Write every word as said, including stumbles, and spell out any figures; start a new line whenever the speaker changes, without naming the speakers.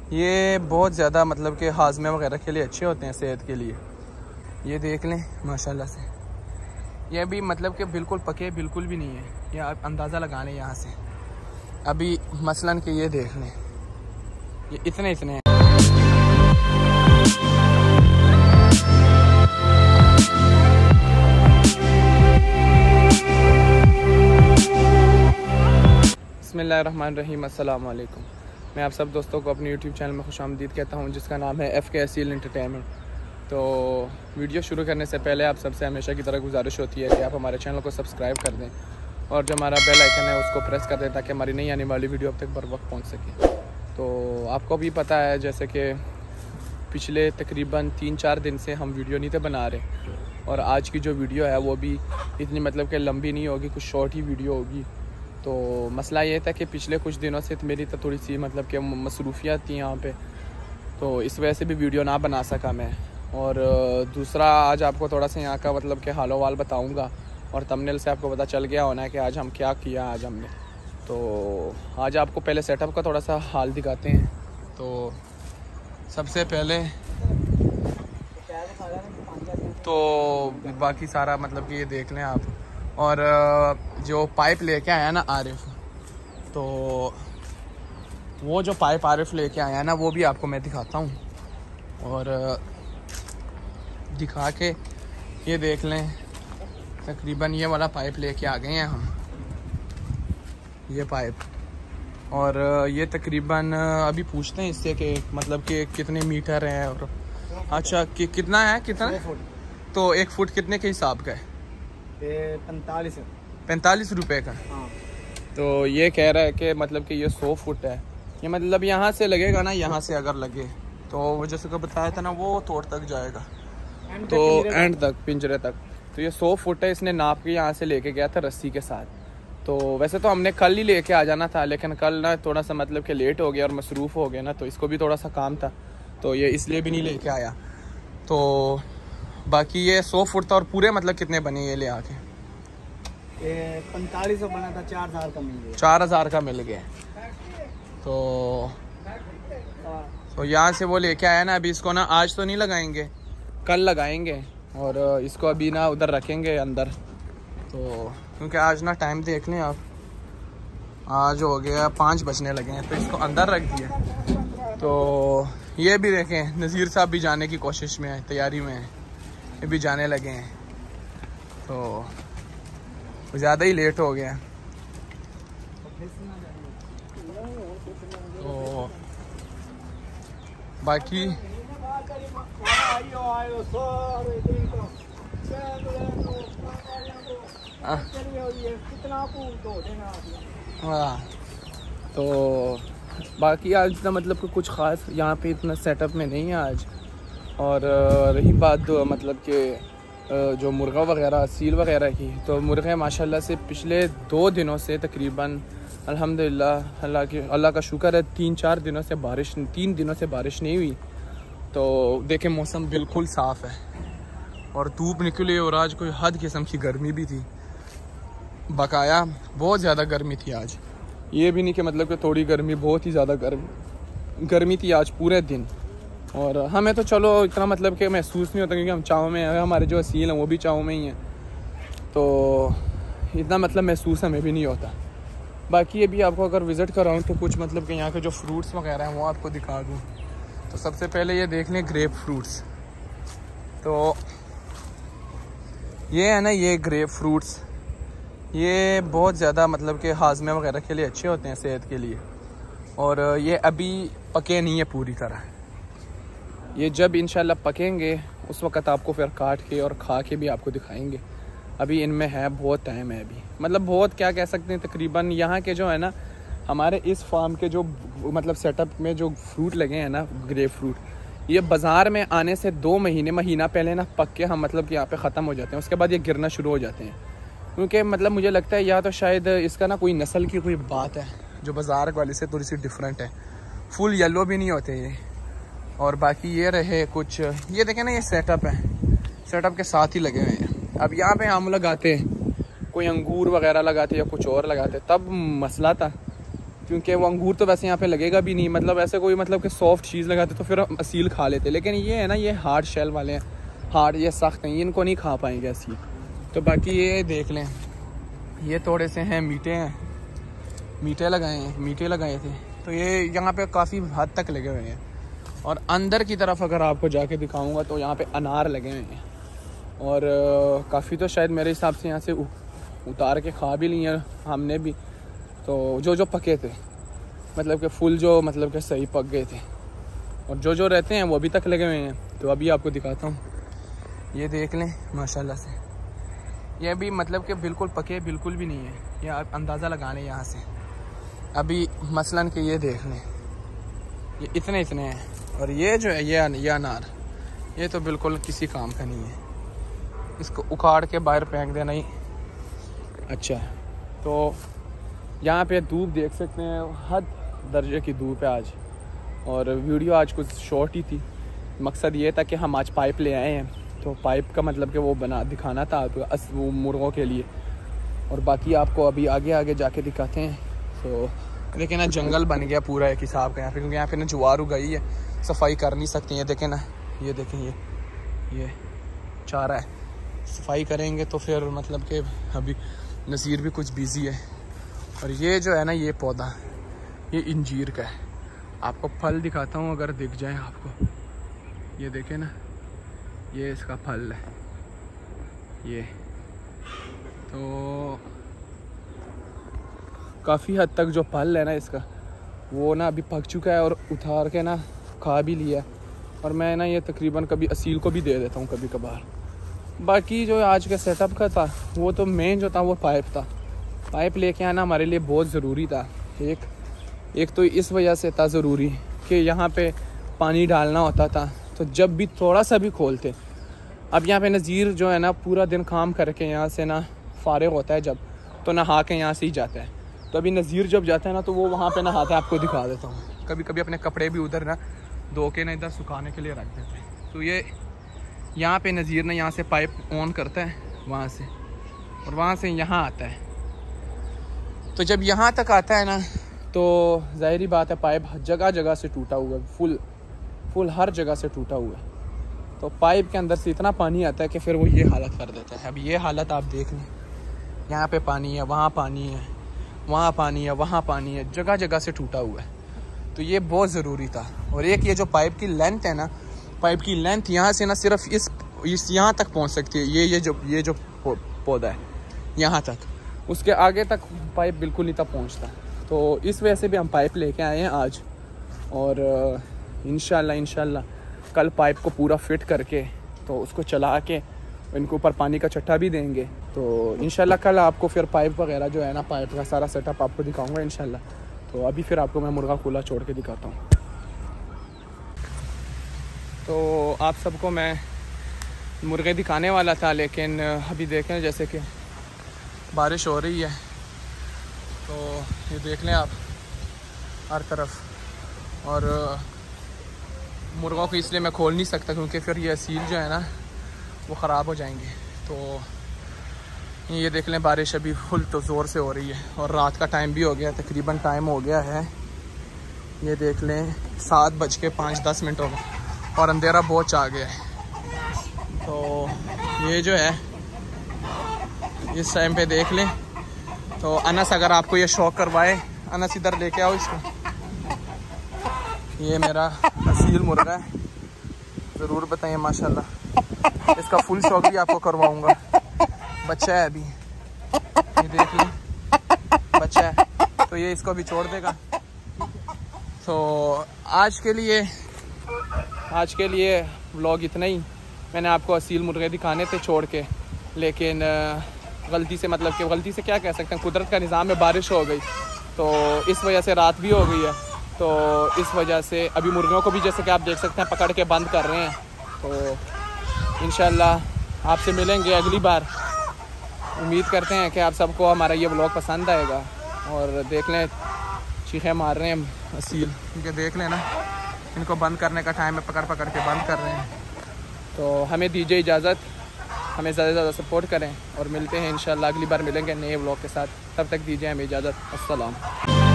ये बहुत ज़्यादा मतलब कि हाजमे वगैरह के लिए अच्छे होते हैं, सेहत के लिए। ये देख लें माशाल्लाह से, ये भी मतलब कि बिल्कुल पके बिल्कुल भी नहीं है, ये आप अंदाज़ा लगा लें यहाँ से। अभी मसलन कि ये देख लें, ये इतने इतने हैं। बिस्मिल्लाहिर्रहमानिर्रहीम, अस्सलाम वालेकुम। मैं आप सब दोस्तों को अपने यूट्यूब चैनल में खुशामदीद कहता हूं, जिसका नाम है एफ के असील एंटरटेनमेंट। तो वीडियो शुरू करने से पहले आप सबसे हमेशा की तरह गुजारिश होती है कि आप हमारे चैनल को सब्सक्राइब कर दें और जो हमारा बेल आइकन है उसको प्रेस कर दें ताकि हमारी नई आने वाली वीडियो अब तक बर वक्त पहुँच सके। तो आपको भी पता है जैसे कि पिछले तकरीबन तीन चार दिन से हम वीडियो नहीं थे बना रहे, और आज की जो वीडियो है वो भी इतनी मतलब कि लंबी नहीं होगी, कुछ शॉर्ट ही वीडियो होगी। तो मसला ये था कि पिछले कुछ दिनों से तो मेरी तो थोड़ी सी मतलब कि मसरूफियात थी यहाँ पे, तो इस वजह से भी वीडियो ना बना सका मैं। और दूसरा, आज आपको थोड़ा सा यहाँ का मतलब कि हालो वाल बताऊँगा, और थंबनेल से आपको पता चल गया होना है कि आज हम क्या किया आज हमने। तो आज आपको पहले सेटअप का थोड़ा सा हाल दिखाते हैं। तो सबसे पहले तो बाकी सारा मतलब कि ये देख लें आप, और जो पाइप लेके आया ना आरिफ, तो वो जो पाइप आरिफ लेके आया ना वो भी आपको मैं दिखाता हूँ, और दिखा के ये देख लें। तकरीबन ये वाला पाइप लेके आ गए हैं हम, ये पाइप, और ये तकरीबन अभी पूछते हैं इससे कि मतलब कि कितने मीटर हैं, और अच्छा कि कितना है, कितना फुट, तो एक फुट कितने के हिसाब का है?
पैंतालीस
पैंतालीस रुपये का।
हाँ।
तो ये कह रहा है कि मतलब कि ये सौ फुट है, ये मतलब यहाँ से लगेगा ना, यहाँ से अगर लगे तो वो जैसे को बताया था ना वो तोड़ तक जाएगा, तो एंड तक पिंजरे तक। तो ये सौ फुट है, इसने नाप के यहाँ से लेके गया था रस्सी के साथ। तो वैसे तो हमने कल ही लेके आ जाना था, लेकिन कल ना थोड़ा सा मतलब कि लेट हो गया और मसरूफ़ हो गया ना, तो इसको भी थोड़ा सा काम था, तो ये इसलिए भी नहीं लेके आया। तो बाकी ये सौ फुट था, और पूरे मतलब कितने बने ये ले आके?
पैंतालीस सौ बना था, चार हजार का मिल गया।
चार हजार का मिल गया। तो तो यहाँ से वो लेके आया ना, अभी इसको ना आज तो नहीं लगाएंगे, कल लगाएंगे, और इसको अभी ना उधर रखेंगे अंदर। तो क्योंकि आज ना टाइम देख लें आप, आज हो गया पाँच बजने लगे हैं, तो इसको अंदर रख दिए। तो ये भी देखें, नज़ीर साहब भी जाने की कोशिश में है, तैयारी में है, ये भी जाने लगे हैं। तो ज़्यादा ही लेट हो गया। तो बाकी हाँ, तो बाकी आज ना मतलब कि कुछ ख़ास यहाँ पे इतना सेटअप में नहीं है आज। और रही बात मतलब कि जो मुर्गा वगैरह सील वगैरह की, तो मुर्गे माशाल्लाह से पिछले दो दिनों से तकरीबन अल्हम्दुलिल्लाह अल्लाह की अल्लाह का शुक्र है, तीन चार दिनों से बारिश तीन दिनों से बारिश नहीं हुई। तो देखें मौसम बिल्कुल साफ़ है और धूप निकली, और आज कोई हद किस्म की गर्मी भी थी, बकाया बहुत ज़्यादा गर्मी थी आज। ये भी नहीं कि मतलब कि थोड़ी गर्मी, बहुत ही ज़्यादा गर्मी गर्मी थी आज पूरे दिन। और हमें तो चलो इतना मतलब कि महसूस नहीं होता, क्योंकि हम चाव में हैं, हमारे जो असील हैं वो भी चाव में ही हैं, तो इतना मतलब महसूस हमें भी नहीं होता। बाकी ये भी आपको अगर विज़िट कराऊँ तो कुछ मतलब कि यहाँ के जो फ्रूट्स वगैरह हैं वो आपको दिखा दूँ। तो सबसे पहले ये देख लें ग्रेप फ्रूट्स। तो ये है ना, ये ग्रेप फ्रूट्स, ये बहुत ज़्यादा मतलब कि हाजमे वगैरह के लिए अच्छे होते हैं, सेहत के लिए। और ये अभी पके नहीं है पूरी तरह, ये जब इंशाल्लाह पकेंगे उस वक़्त आपको फिर काट के और खा के भी आपको दिखाएंगे। अभी इनमें है बहुत टाइम है, अभी मतलब बहुत क्या कह सकते हैं, तकरीबन यहाँ के जो है ना, हमारे इस फार्म के जो मतलब सेटअप में जो फ्रूट लगे हैं ना, ग्रेप फ्रूट, ये बाज़ार में आने से दो महीने महीना पहले ना पक के हम मतलब कि यहाँ पे ख़त्म हो जाते हैं, उसके बाद ये गिरना शुरू हो जाते हैं। क्योंकि मतलब मुझे लगता है या तो शायद इसका ना कोई नस्ल की कोई बात है जो बाज़ार वाले से थोड़ी सी डिफरेंट है, फुल येलो भी नहीं होते ये। और बाकी ये रहे कुछ, ये देखें ना, ये सेटअप है, सेटअप के साथ ही लगे हुए हैं। अब यहाँ पे हम लगाते, कोई अंगूर वगैरह लगाते या कुछ और लगाते तब मसला था, क्योंकि वो अंगूर तो वैसे यहाँ पे लगेगा भी नहीं, मतलब ऐसे कोई मतलब कि सॉफ्ट चीज़ लगाते तो फिर हम असील खा लेते, लेकिन ये है ना ये हार्ड शेल वाले हैं, हार्ड ये सख्त हैं, इनको नहीं खा पाएंगे असील। तो बाकी ये देख लें, ये थोड़े से हैं मीठे हैं, मीठे लगाए हैं, मीठे लगाए थे, तो ये यहाँ पे काफ़ी हद तक लगे हुए हैं। और अंदर की तरफ अगर आपको जाके दिखाऊंगा तो यहाँ पे अनार लगे हुए हैं, और काफ़ी तो शायद मेरे हिसाब से यहाँ से उतार के खा भी लिए हमने भी, तो जो जो पके थे मतलब कि फुल जो मतलब कि सही पक गए थे, और जो जो रहते हैं वो अभी तक लगे हुए हैं। तो अभी आपको दिखाता हूँ, ये देख लें माशाल्लाह से, ये भी मतलब कि बिल्कुल पके बिल्कुल भी नहीं है, ये आप अंदाज़ा लगा लें यहाँ से। अभी मसलन कि ये देख लें, ये इतने इतने हैं, और ये जो है ये ये अनार, ये तो बिल्कुल किसी काम का नहीं है, इसको उखाड़ के बाहर फेंक देना ही अच्छा है। तो यहाँ पे धूप देख सकते हैं, हद दर्जे की धूप है आज, और वीडियो आज कुछ शॉर्ट ही थी। मकसद ये था कि हम आज पाइप ले आए हैं, तो पाइप का मतलब कि वो बना दिखाना था तो अस वो मुर्गों के लिए, और बाकी आपको अभी आगे आगे जाके दिखाते हैं। तो लेकिन ना जंगल बन गया पूरा एक हिसाब का यहाँ पे, क्योंकि यहाँ पे ना ज्वार उगाई है, सफाई कर नहीं सकते। ये देखें ना, ये देखें, ये ये चारा है, सफाई करेंगे तो फिर मतलब कि अभी नज़ीर भी कुछ बिज़ी है। और ये जो है ना ये पौधा, ये इंजीर का है, आपको फल दिखाता हूँ अगर दिख जाए आपको, ये देखें ना, ये इसका फल है ये, तो काफ़ी हद तक जो फल है ना इसका वो ना अभी पक चुका है, और उतार के ना खा भी लिया, और मैं ना ये तकरीबन कभी असील को भी दे देता हूँ कभी कभार। बाकी जो आज के सेटअप का था वो तो मेन जो था वो पाइप था, पाइप लेके आना हमारे लिए बहुत ज़रूरी था। एक एक तो इस वजह से था ज़रूरी कि यहाँ पे पानी डालना होता था, तो जब भी थोड़ा सा भी खोलते, अब यहाँ पे नज़ीर जो है ना पूरा दिन काम करके यहाँ से ना फारिग होता है जब, तो नहा के यहाँ से ही जाता है। तो अभी नज़ीर जब जाता है ना तो वो वहाँ पे नहाता है, आपको दिखा देता हूँ। कभी कभी अपने कपड़े भी उधर ना धो के ना इधर सुखाने के लिए रख देते हैं। तो ये यहाँ पे नज़ीर ना यहाँ से पाइप ऑन करता है वहाँ से, और वहाँ से यहाँ आता है। तो जब यहाँ तक आता है ना तो ज़ाहिरी बात है पाइप जगह जगह से टूटा हुआ है, फुल फुल हर जगह से टूटा हुआ है। तो पाइप के अंदर से इतना पानी आता है कि फिर वो ये हालत कर देता है। अब ये हालत आप देख लें, यहाँ पे पानी है, वहाँ पानी है, वहाँ पानी है, वहाँ पानी है, जगह जगह से टूटा हुआ है। तो ये बहुत ज़रूरी था। और एक ये जो पाइप की लेंथ है ना, पाइप की लेंथ यहाँ से ना सिर्फ इस इस यहाँ तक पहुँच सकती है, ये ये जो ये जो पौधा है यहाँ तक, उसके आगे तक पाइप बिल्कुल नहीं था पहुँचता। तो इस वजह से भी हम पाइप लेके आए हैं आज, और इंशाल्लाह इंशाल्लाह कल पाइप को पूरा फिट करके तो उसको चला के इनके ऊपर पानी का चट्टा भी देंगे। तो इंशाल्लाह कल आपको फिर पाइप वगैरह जो है ना, पाइप का सारा सेटअप आपको दिखाऊंगा इंशाल्लाह। तो अभी फिर आपको मैं मुर्गा खुला छोड़ के दिखाता हूँ। तो आप सबको मैं मुर्गे दिखाने वाला था, लेकिन अभी देखें जैसे कि बारिश हो रही है, तो ये देख लें आप हर तरफ। और मुर्गों को इसलिए मैं खोल नहीं सकता क्योंकि फिर ये असील जो है ना वो ख़राब हो जाएंगे। तो ये देख लें बारिश अभी फुल तो ज़ोर से हो रही है, और रात का टाइम भी हो गया, तकरीबन टाइम हो गया है, ये देख लें सात बज के पाँच दस मिनट हो गए, और अंधेरा बहुत आ गया है। तो ये जो है इस टाइम पे देख लें। तो अनस अगर आपको ये शौक करवाए, अनस इधर लेके आओ इसको। ये मेरा असील मुर्गा है, ज़रूर बताइए माशाल्लाह, इसका फुल शौक भी आपको करवाऊंगा। बच्चा है अभी, ये देख लें बच्चा है, तो ये इसको भी छोड़ देगा। तो आज के लिए आज के लिए व्लॉग इतना ही। मैंने आपको असील मुर्गे दिखाने थे छोड़ के, लेकिन गलती से मतलब कि गलती से क्या कह सकते हैं, कुदरत का निज़ाम में बारिश हो गई, तो इस वजह से रात भी हो गई है। तो इस वजह से अभी मुर्गियों को भी जैसे कि आप देख सकते हैं पकड़ के बंद कर रहे हैं। तो इंशाल्लाह आपसे मिलेंगे अगली बार। उम्मीद करते हैं कि आप सबको हमारा ये व्लॉग पसंद आएगा। और देख लें चीखें मार रहे हैं असील, क्योंकि देख लें ना इनको बंद करने का टाइम है, पकड़ पकड़ के बंद कर रहे हैं। तो हमें दीजिए इजाज़त, हमें ज़्यादा से ज़्यादा सपोर्ट करें, और मिलते हैं इंशाल्लाह अगली बार मिलेंगे नए व्लॉग के साथ। तब तक दीजिए हमें इजाज़त। अस्सलाम।